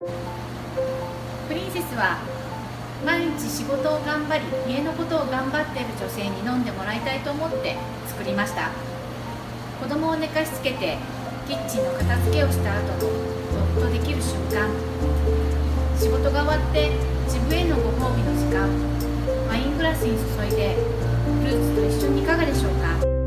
プリンセスは毎日仕事を頑張り家のことを頑張っている女性に飲んでもらいたいと思って作りました。子供を寝かしつけてキッチンの片付けをした後のほっとできる瞬間、仕事が終わって自分へのご褒美の時間、ワイングラスに注いでフルーツと一緒にいかがでしょうか。